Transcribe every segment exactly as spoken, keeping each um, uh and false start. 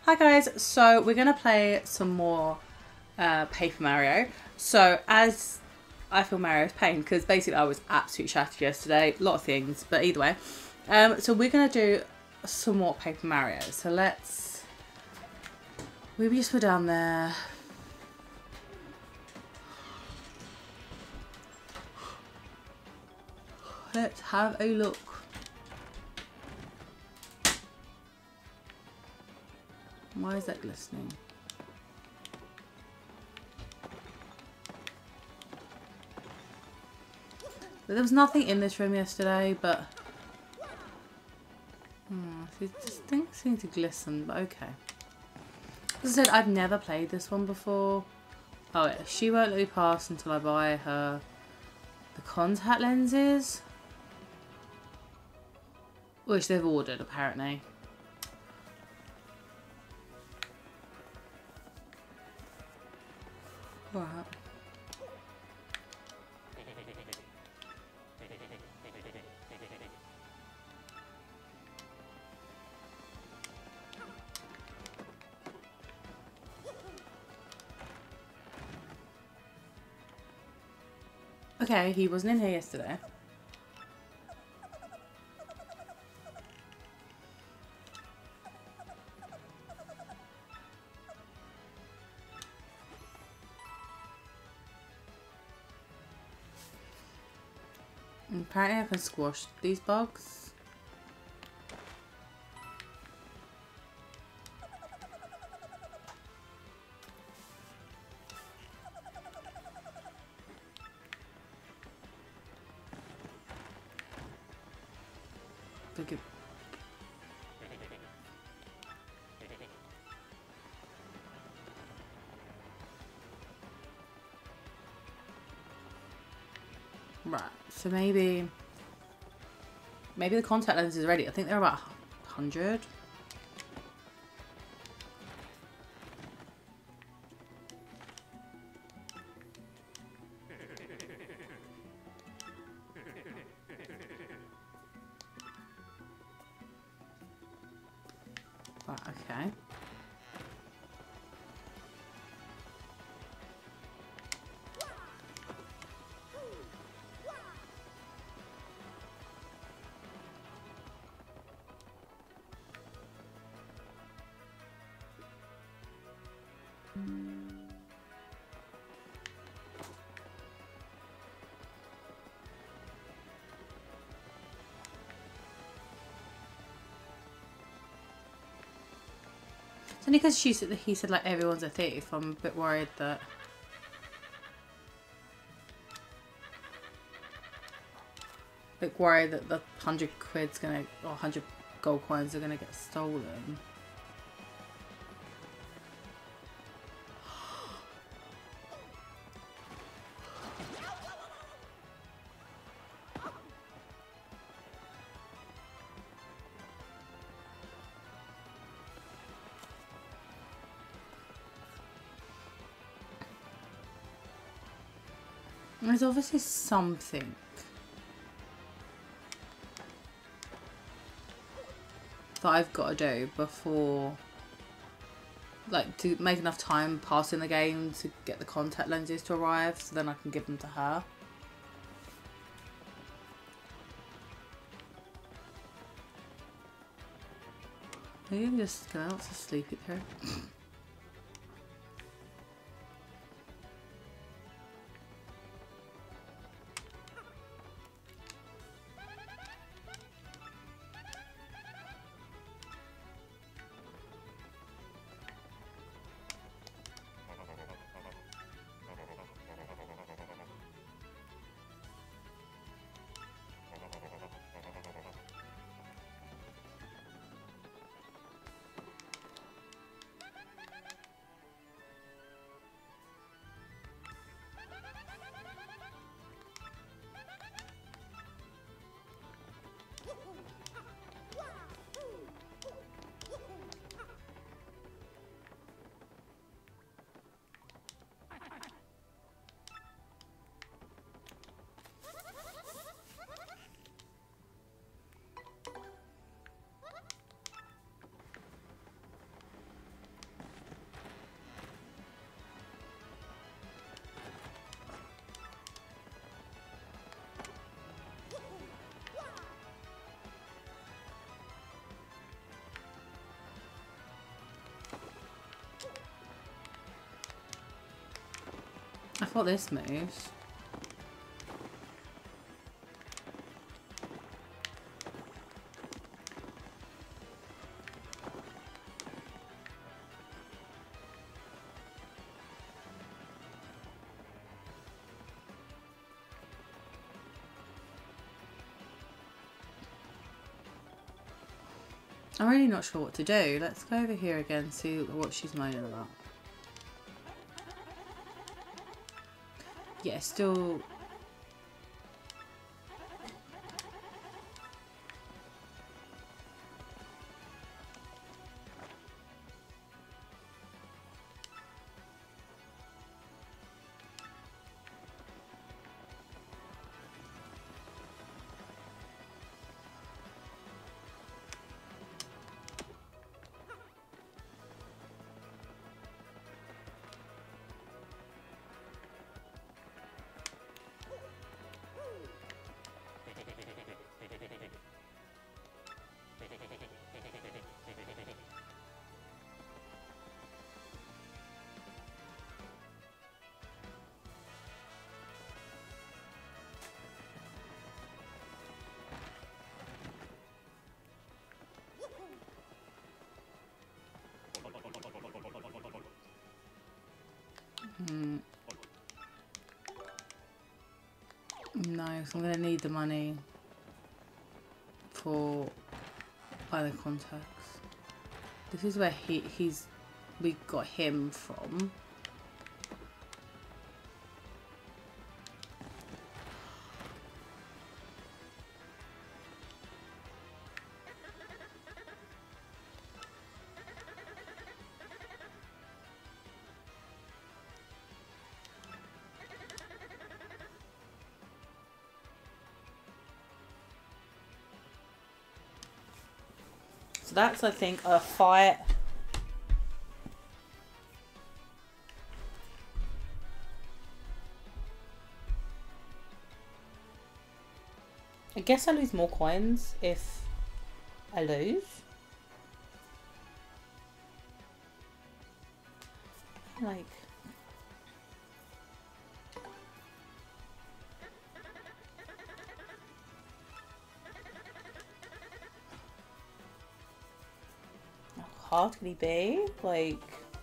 Hi guys, so we're going to play some more uh, Paper Mario. So as I feel Mario's pain, because basically I was absolutely shattered yesterday, a lot of things, but either way. Um, so we're going to do some more Paper Mario. So let's, we just were down there. Let's have a look. Why is that glistening? There was nothing in this room yesterday, but hmm, it just things seem to glisten, but okay. As I said, I've never played this one before. Oh yeah, she won't let me pass until I buy her the contact lenses, which they've ordered apparently. Right. Okay, he wasn't in here yesterday. And apparently I can squash these bugs. Look at right, so maybe maybe the contact lens is ready. I think they're about a hundred. Right, okay. It's only because she said he said like everyone's a thief. I'm a bit worried that bit worried that the hundred quid's gonna or hundred gold coins are gonna get stolen. There's obviously something that I've got to do before, like, to make enough time passing the game to get the contact lenses to arrive, so then I can give them to her. Maybe I'm just going to sleep it through. I thought this moves. I'm really not sure what to do. Let's go over here again, see what she's moaning about. Yeah, still... Hmm. No, so I'm going to need the money for other contacts. This is where he he's we got him from. So that's, I think, a fight. I guess I lose more coins if I lose. Like... How hard can he be? Like...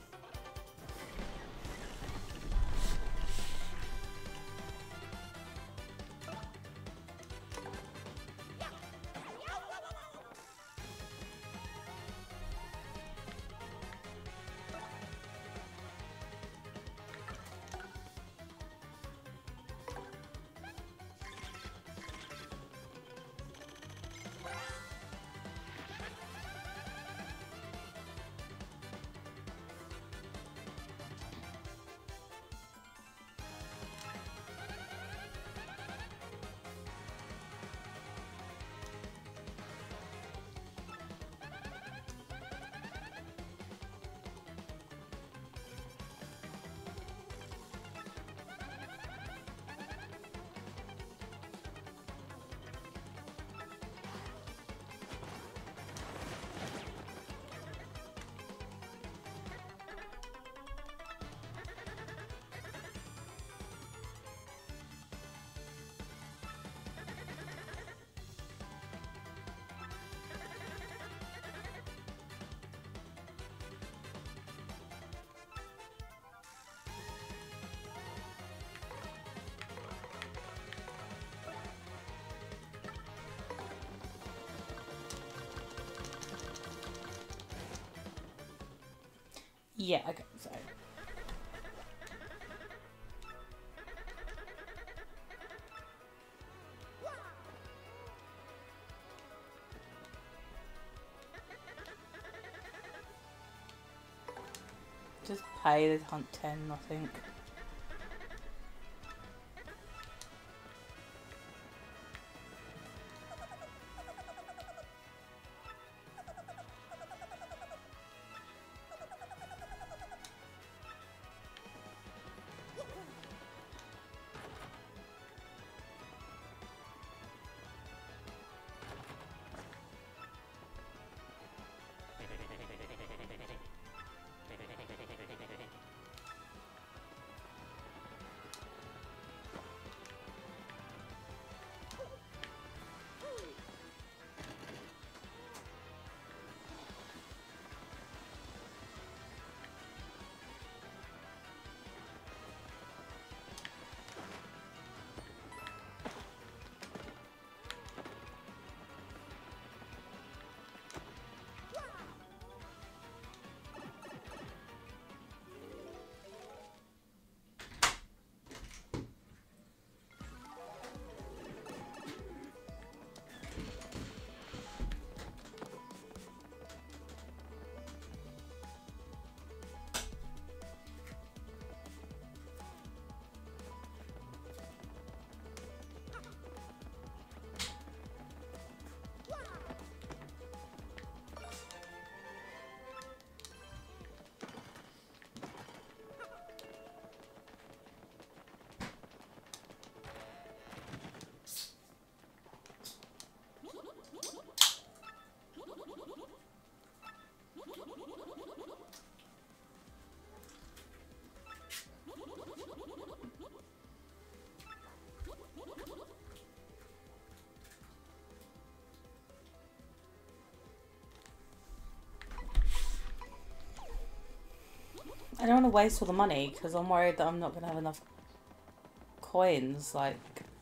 Yeah, okay, so... Just pay the hunt ten, I think. I don't want to waste all the money because I'm worried that I'm not going to have enough coins, like...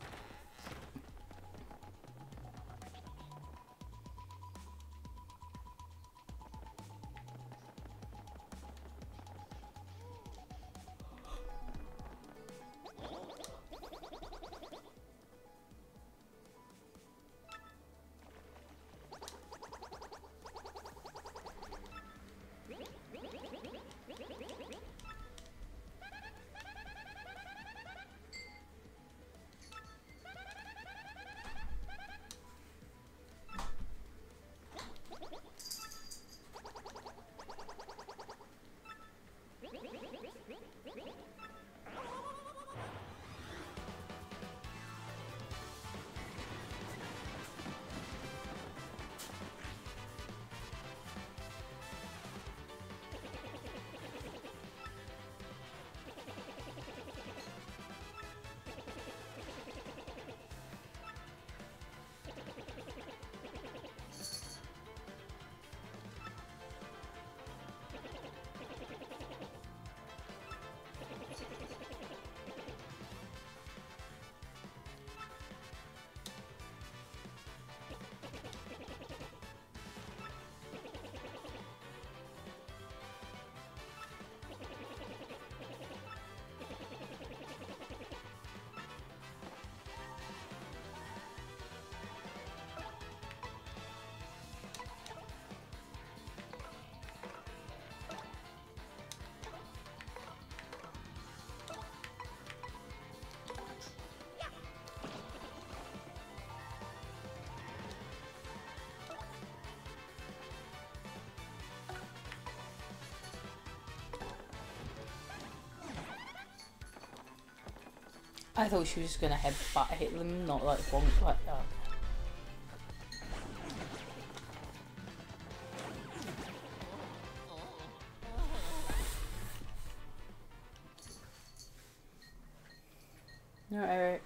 I thought she was just gonna headbutt hit them, not like bonk like that. No, Eric.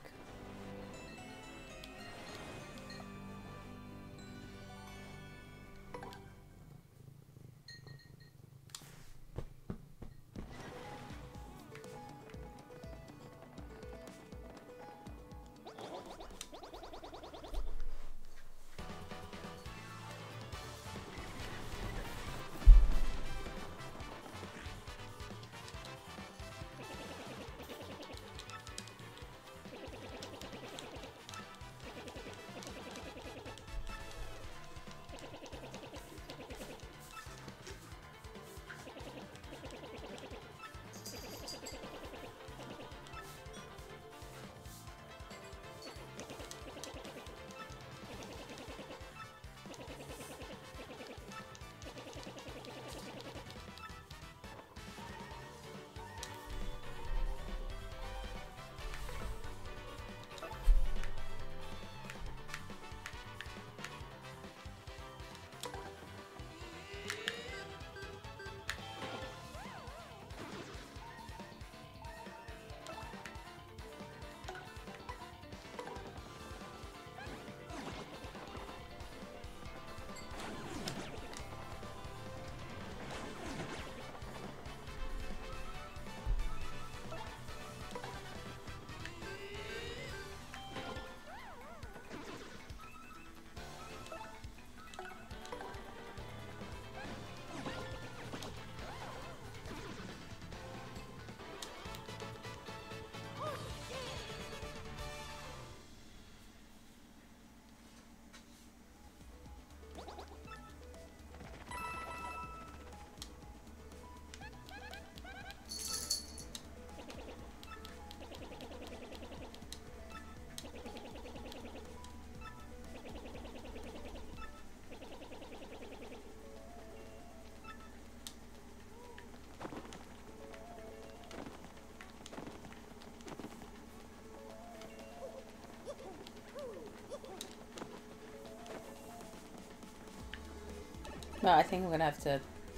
No, I think we're gonna have to.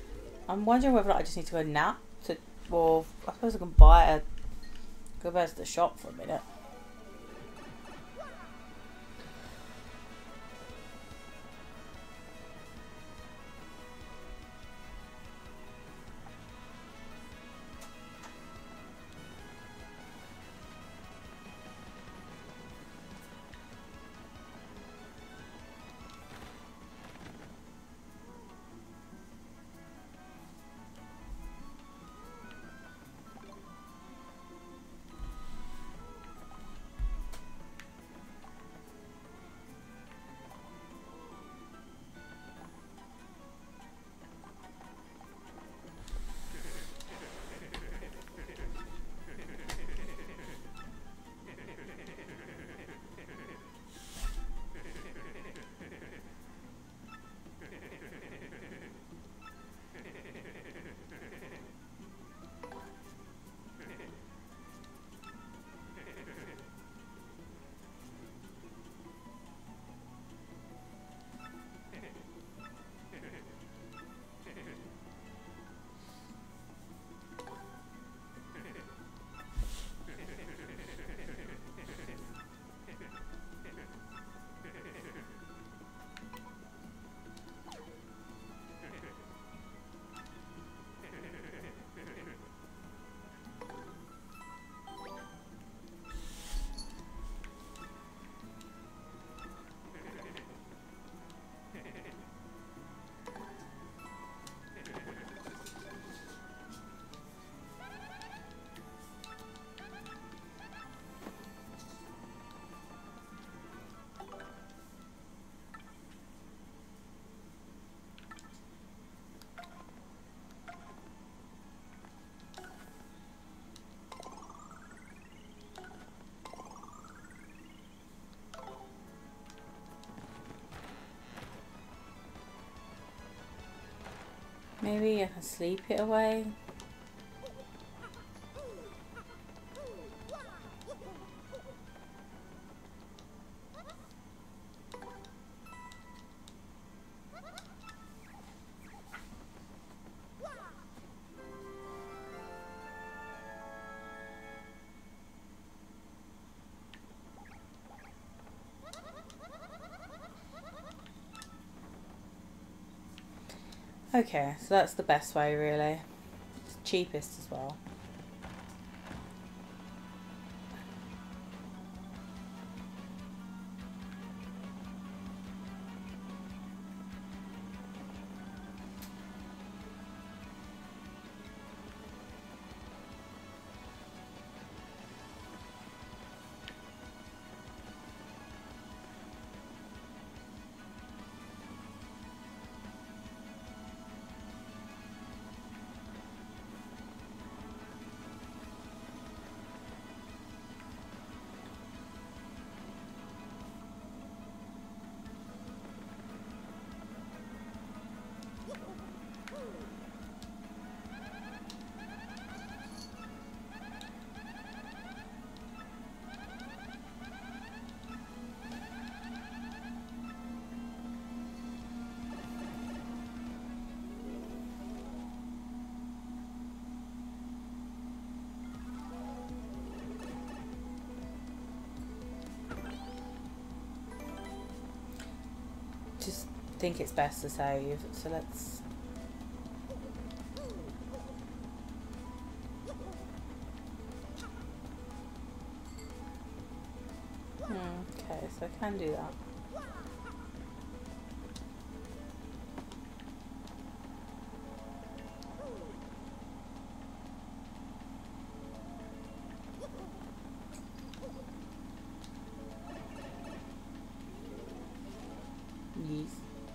I'm wondering whether I just need to go nap to. Well, I suppose I can buy a. Go back to the shop for a minute. Maybe I can sleep it away. Okay, so that's the best way really. It's cheapest as well. Just think it's best to save, so let's hmm, okay, so I can do that. Yes.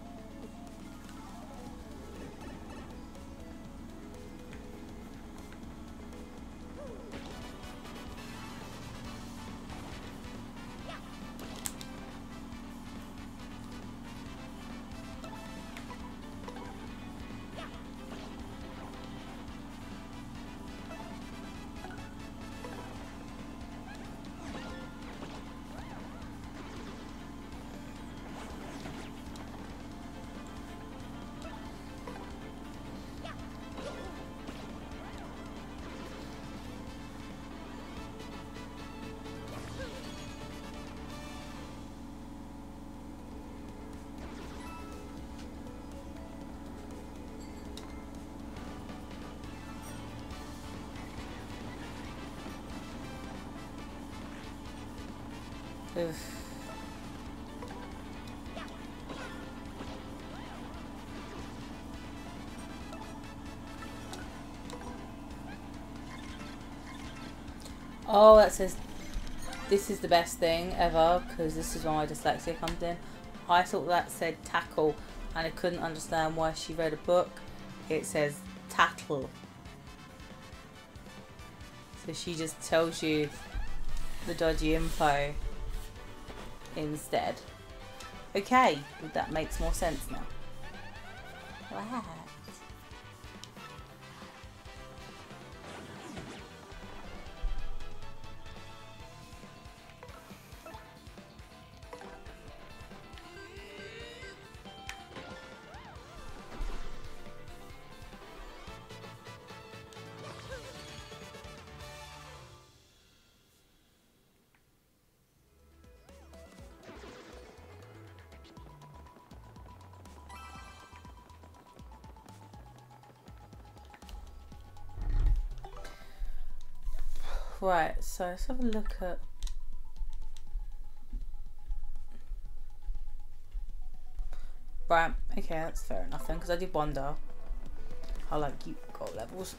Oof. Oh, that says this is the best thing ever, because this is where my dyslexia comes in. I thought that said tackle, and I couldn't understand why she read a book. It says tattle. So she just tells you the dodgy info instead. Okay, that makes more sense now. Wow. Right, so let's have a look at right, okay, that's fair enough then, because I did wonder how like you got levels.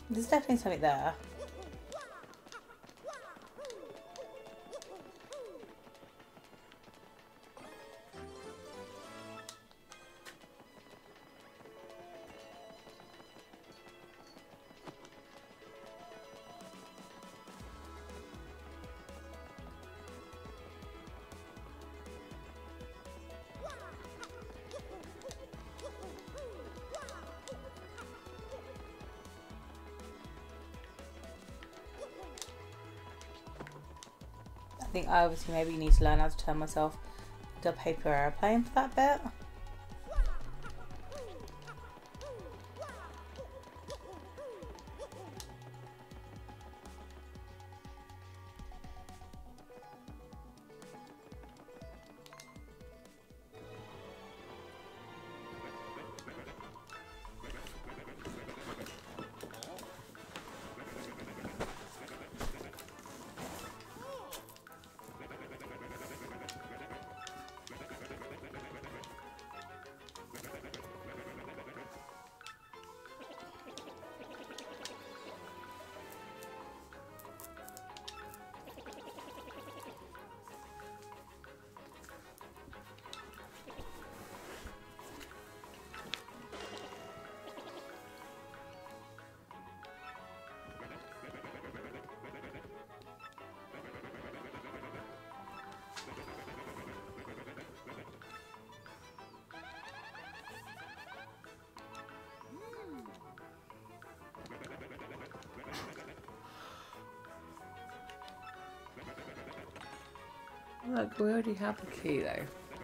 There's definitely something there. I think I obviously maybe need to learn how to turn myself into a paper airplane for that bit. Look, we already have the key though.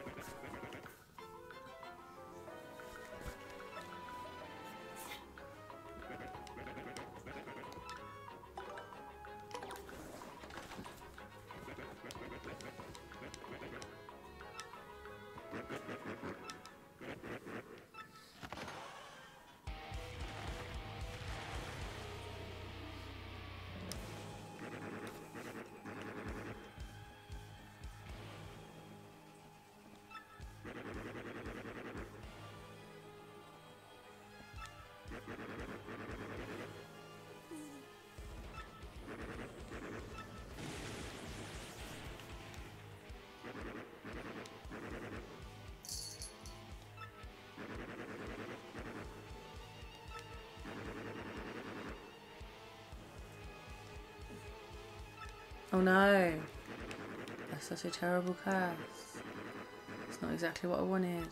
Oh no, that's such a terrible curse. It's not exactly what I wanted.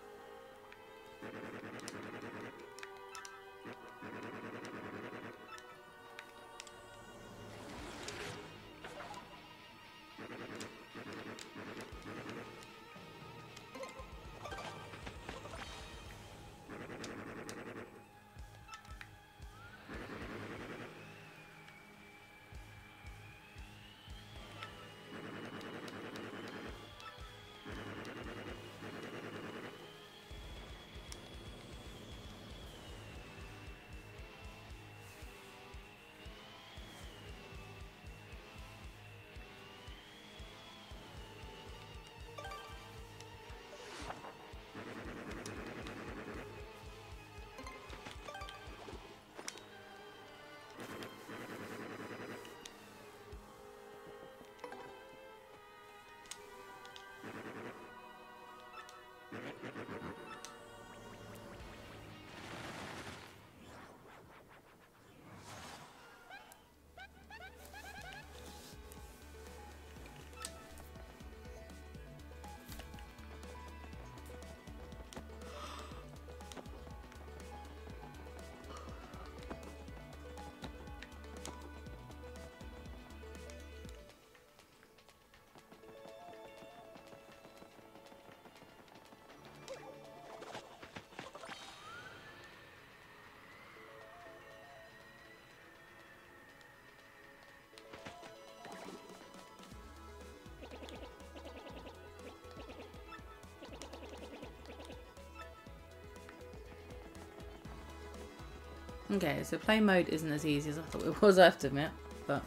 Okay, so play mode isn't as easy as I thought it was, I have to admit, but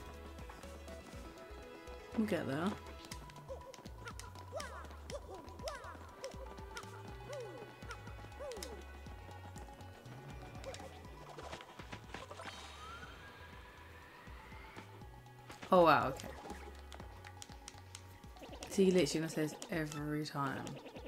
we'll get there. Oh wow, okay. So you literally gonna say this every time.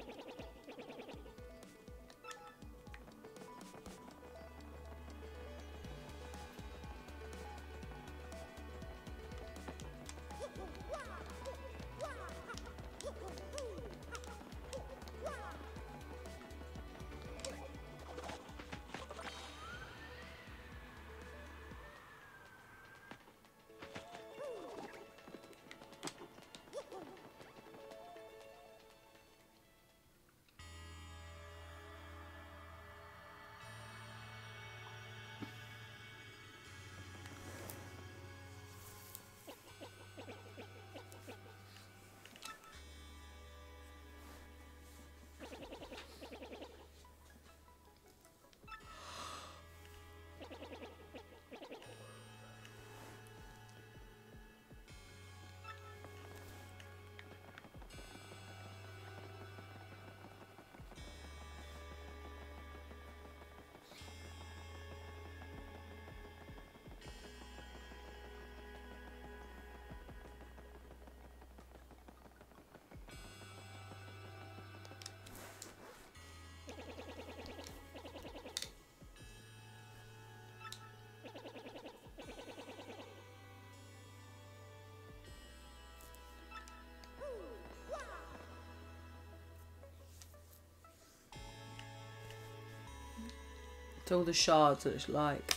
So all the shards that it's like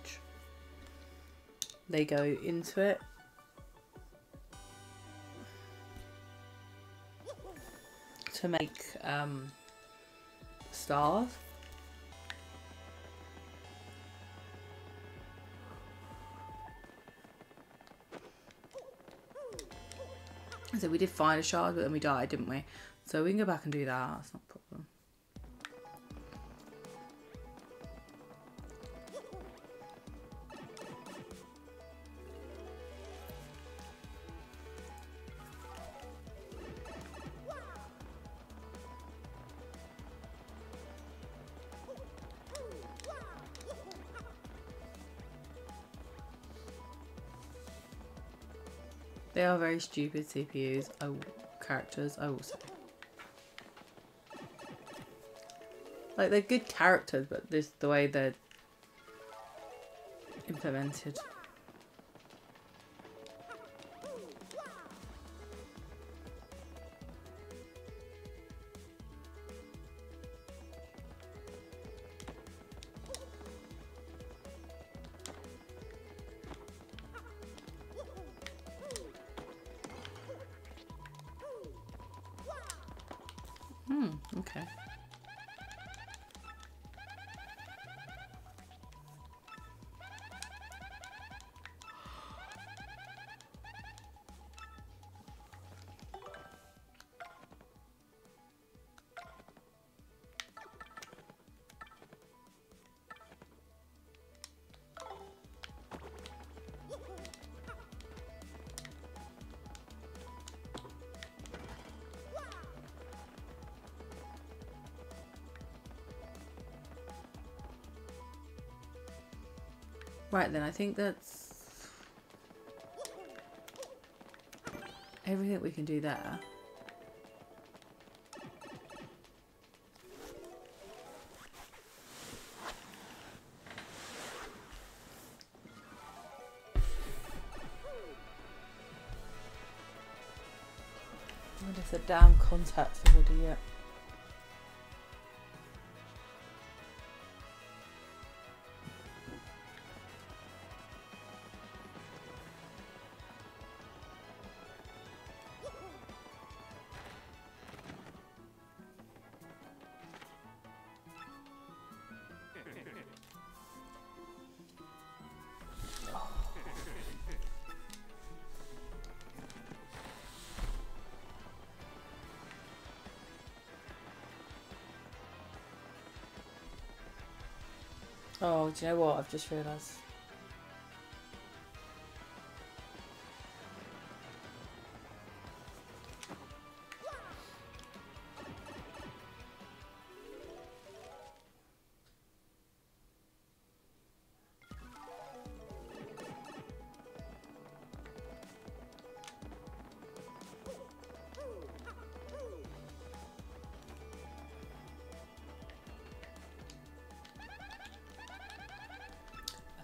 they go into it. To make um, stars. So we did find a shard, but then we died, didn't we? So we can go back and do that. That's not a problem. They are very stupid C P Us, I will, characters, I will say. Like, they're good characters, but this the way they're implemented. Hmm, okay. Right then, I think that's everything we can do there. What is the damn contact already yet? Oh, do you know what? I've just realised.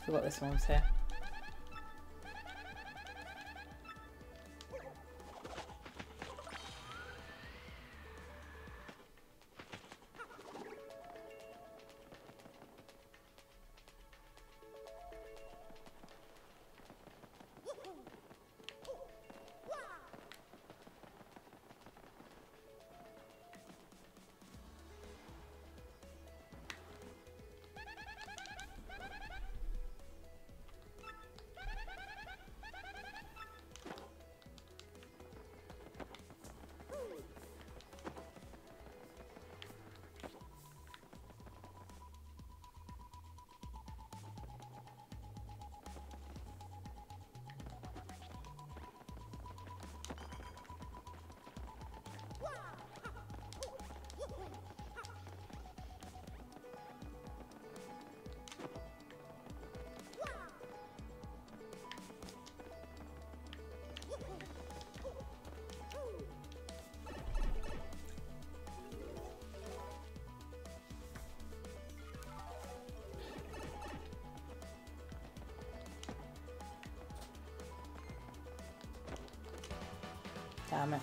forgot this one was here. Damn it.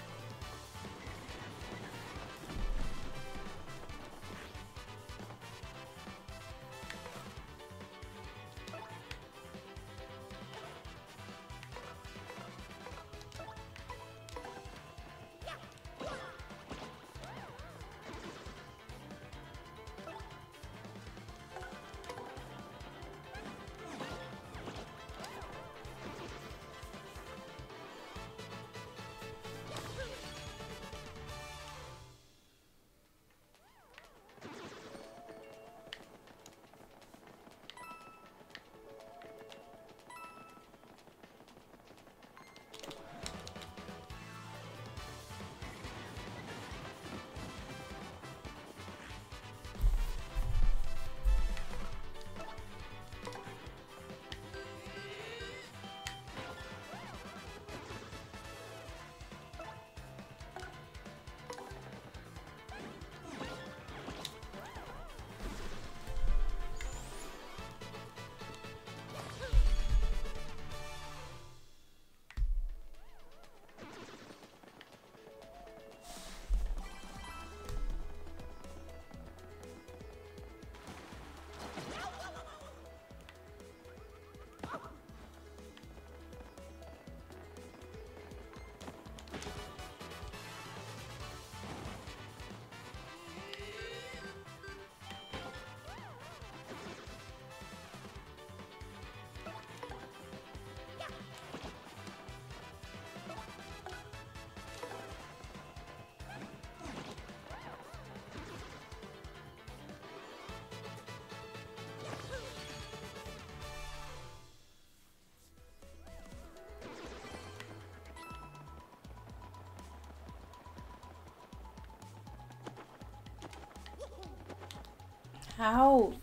How?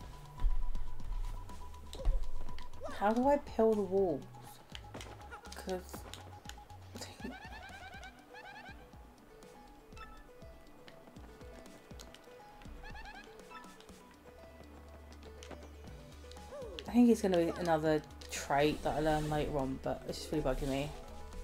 How do I peel the walls? Because... I think it's going to be another trait that I learn later on, but it's just really bugging me.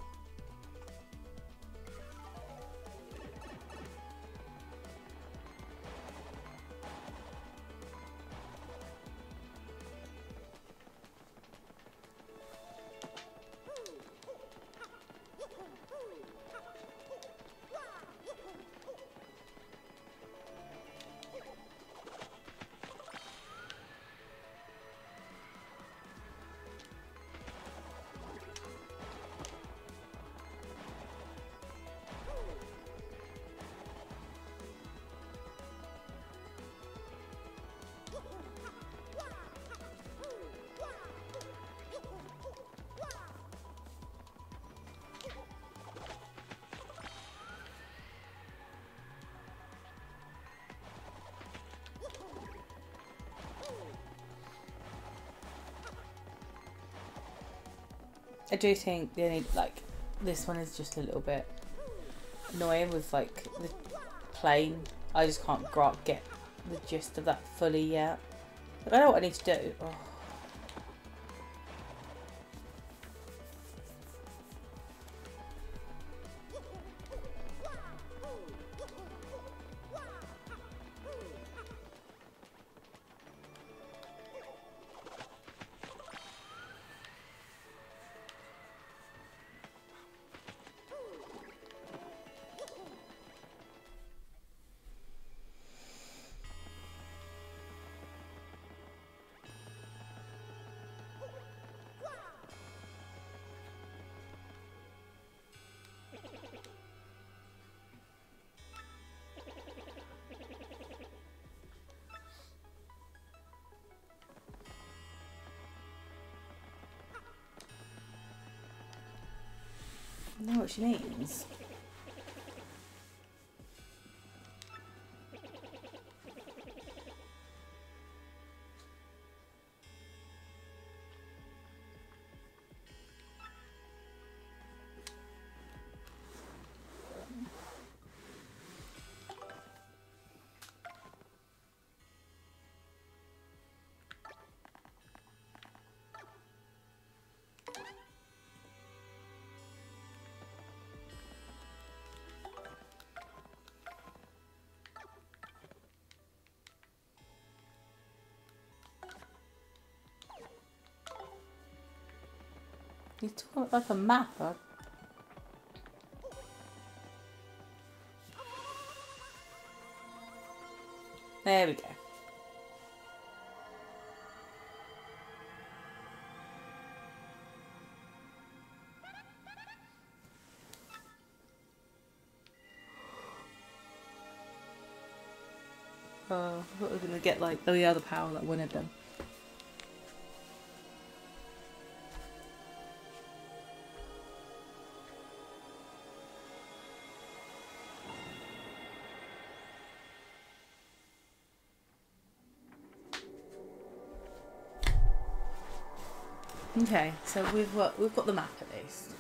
I do think the only, like, this one is just a little bit annoying with, like, the plane. I just can't gra get the gist of that fully yet. But I know what I need to do. Oh. I know what she means. He's talking like a map. Huh? There we go. Oh, I thought we were going to get like the other power that wanted them. Okay, so we've got we've got the map at least.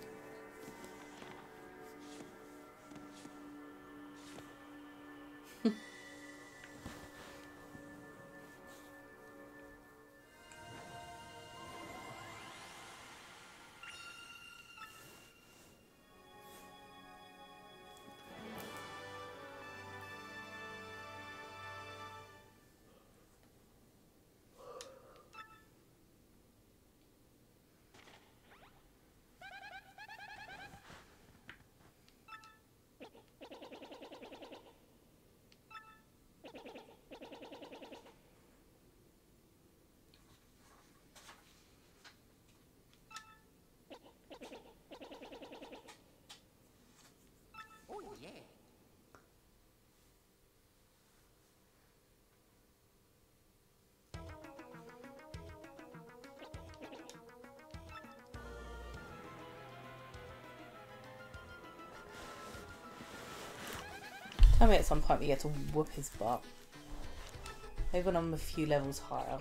Tell me at some point we get to whoop his butt. Maybe when I'm a few levels higher.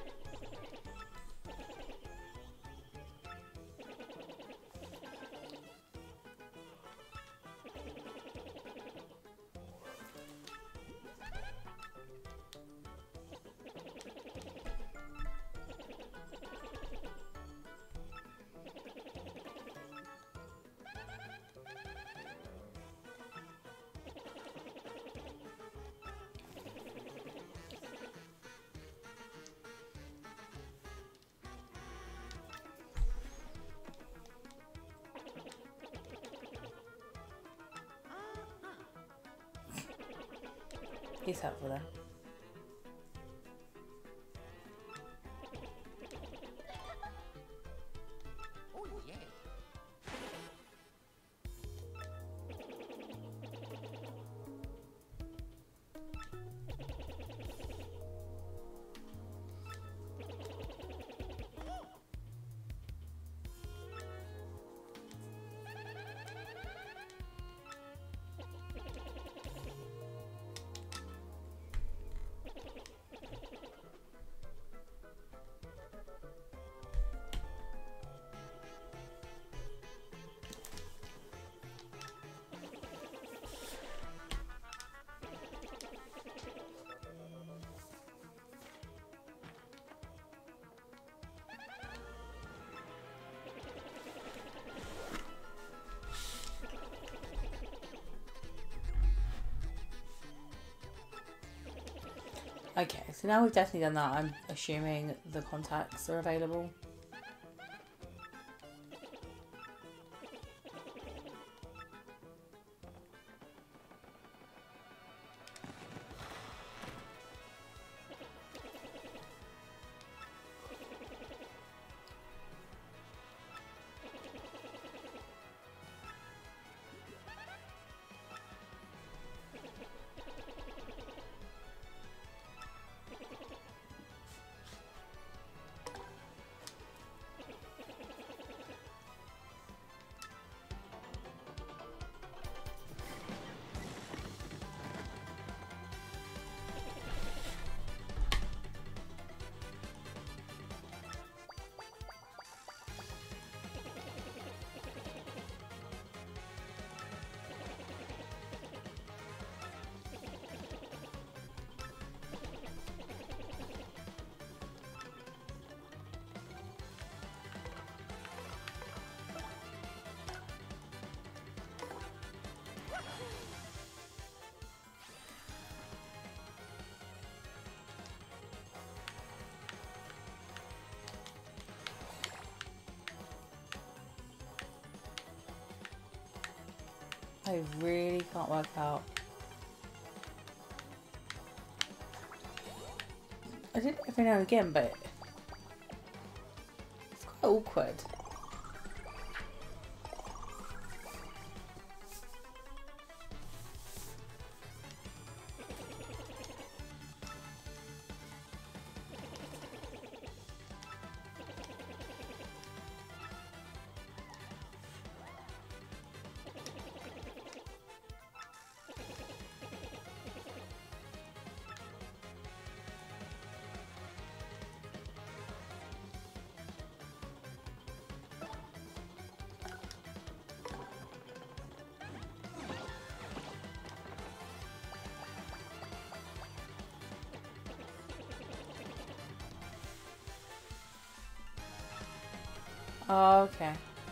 He's helpful there. Okay, so now we've definitely done that, I'm assuming the contacts are available. I really can't work out. I did it every now and again, but it's quite awkward. Oh, okay.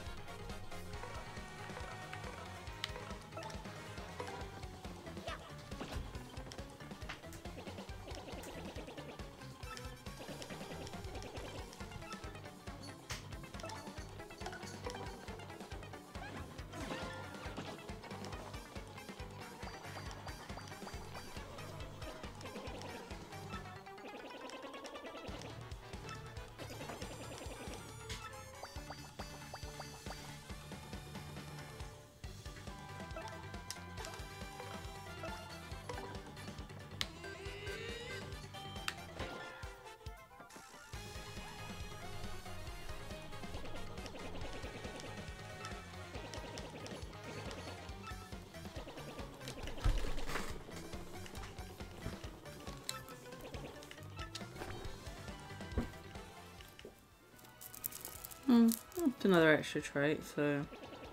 Hmm, it's another extra trait, so...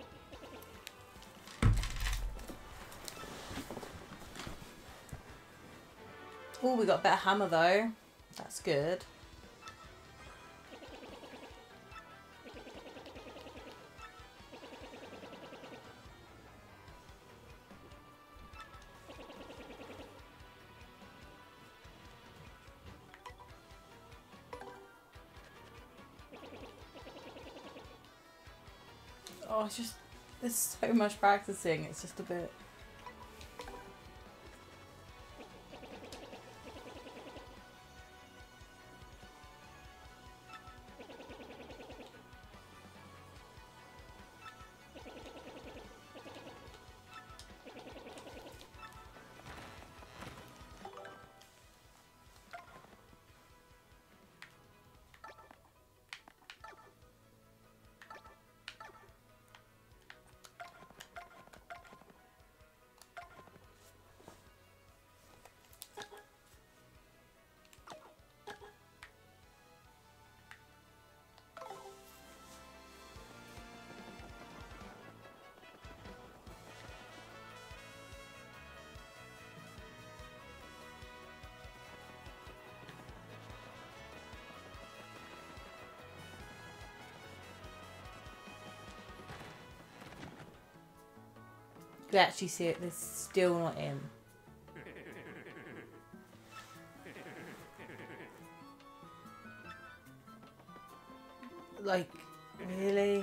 Oh, we got a better hammer though. That's good. Oh, it's just, there's so much practicing, it's just a bit... You can actually see it, there's still not in. Like, really?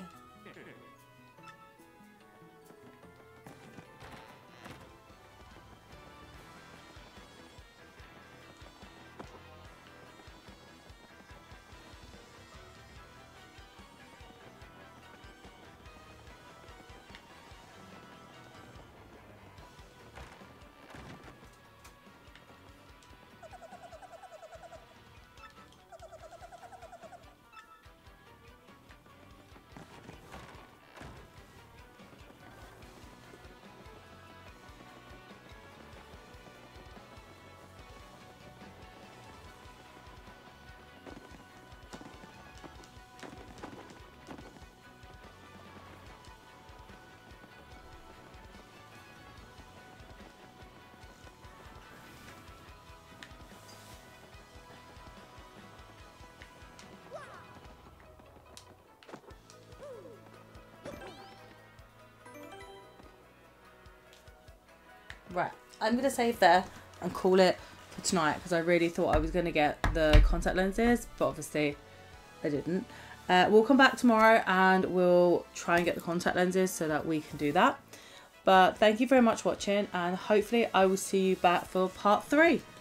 Right, I'm going to save there and call it for tonight because I really thought I was going to get the contact lenses, but obviously I didn't. Uh, we'll come back tomorrow and we'll try and get the contact lenses so that we can do that. But thank you very much for watching, and hopefully I will see you back for part three.